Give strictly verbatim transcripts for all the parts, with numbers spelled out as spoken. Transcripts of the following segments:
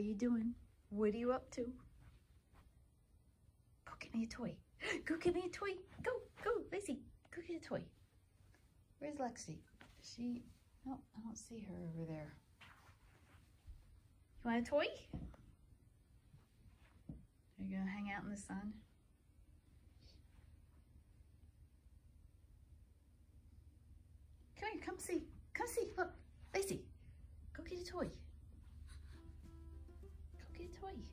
you doing? What are you up to? Go get me a toy. Go get me a toy. Go, go, Lacey. Go get a toy. Where's Lexi? Is she? No, I don't see her over there. You want a toy? Are you gonna hang out in the sun? Come here, come see. Come see. Look, Lacey. Go get a toy. Go get a toy.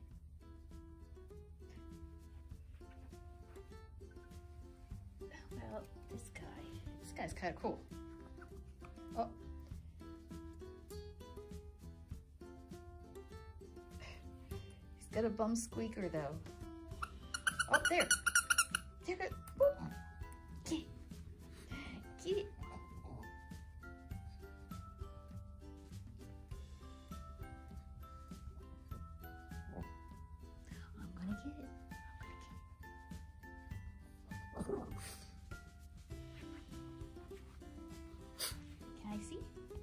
Well, this guy. This guy's kind of cool. Oh. He's got a bum squeaker though. Oh, there. There it. Get it. Get it. I'm gonna get it. I'm gonna get it. Can I see?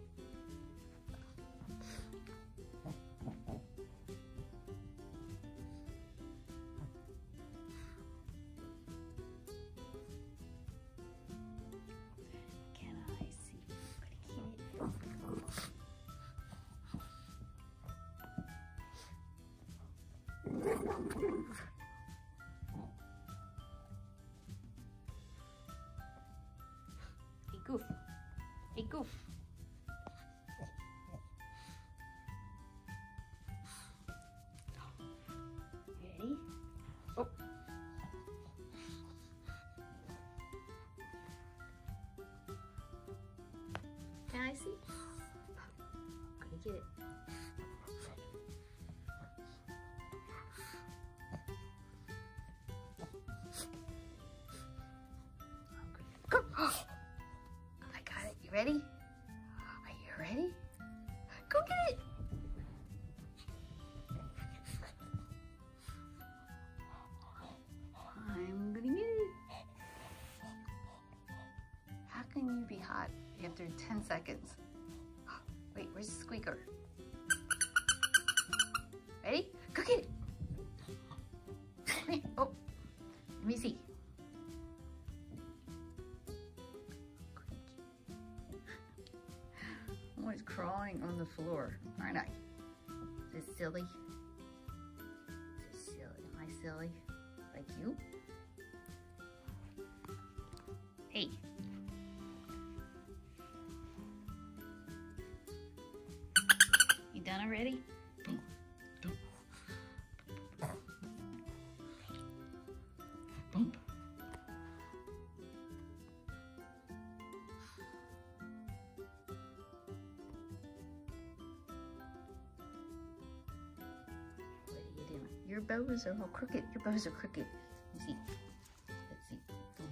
Can I see? I'm gonna get it. Hey, Goof. Hey, Goof. Ready? Oh. Can I see? I'm gonna get it. Go! I got it. You ready? Are you ready? Go get it! I'm gonna get it. How can you be hot after ten seconds? Wait, where's the squeaker? Ready? Go get it! Oh, let me see. I'm always crawling on the floor, aren't I? Is this silly? Is this silly? Am I silly? Like you? Hey. You done already? Your bows are all crooked. Your bows are crooked. Let's see. Let's see.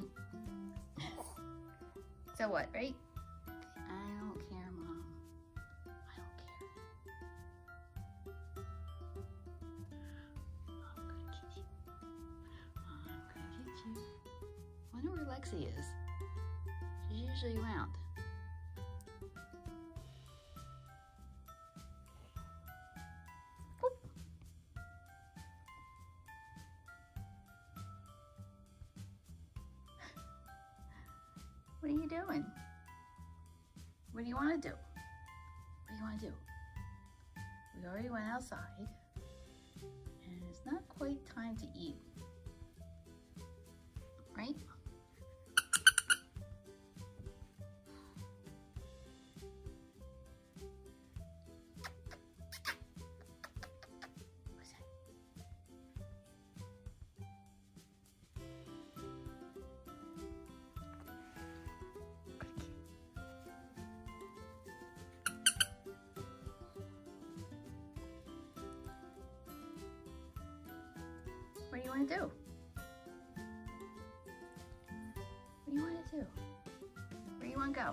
So what, right? I don't care, Mom. I don't care. I'm gonna get you. I'm gonna get you. I wonder where Lexi is. She's usually around. What are you doing? What do you want to do? What do you want to do? We already went outside, and it's not quite time to eat, right? What's that? What do you want to do? What do you want to do? Where do you want to go?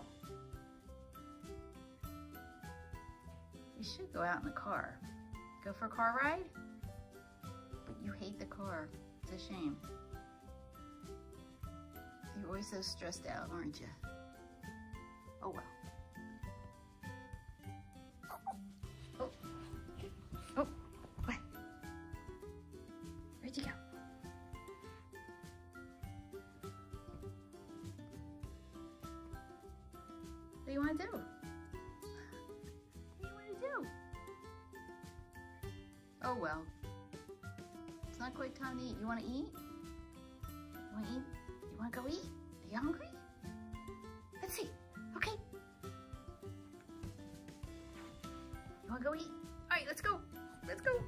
You should go out in the car. Go for a car ride? But you hate the car. It's a shame. You're always so stressed out, aren't you? Oh well. Oh. Oh. do you want to do? What do you want to do? Oh well. It's not quite time to eat. You want to eat? You want to eat? You want to go eat? Are you hungry? Let's see. Okay. You want to go eat? All right, let's go. Let's go.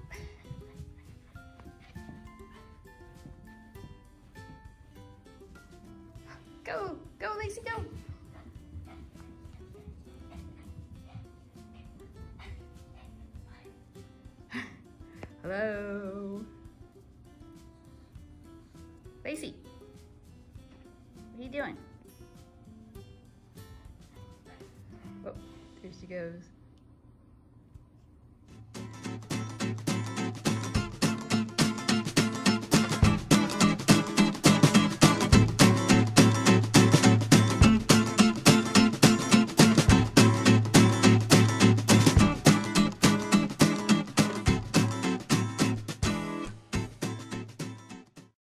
Go, go, Lacey, go. Hello. Lacey, what are you doing? Oh, there she goes.